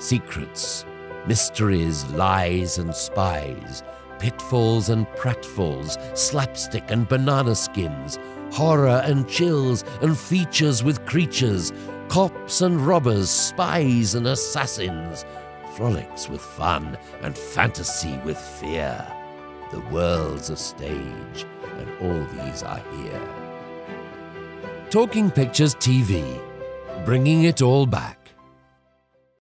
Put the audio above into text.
Secrets, mysteries, lies and spies, pitfalls and pratfalls, slapstick and banana skins, horror and chills and features with creatures, cops and robbers, spies and assassins, frolics with fun and fantasy with fear. The world's a stage, and all these are here. Talking Pictures TV, bringing it all back.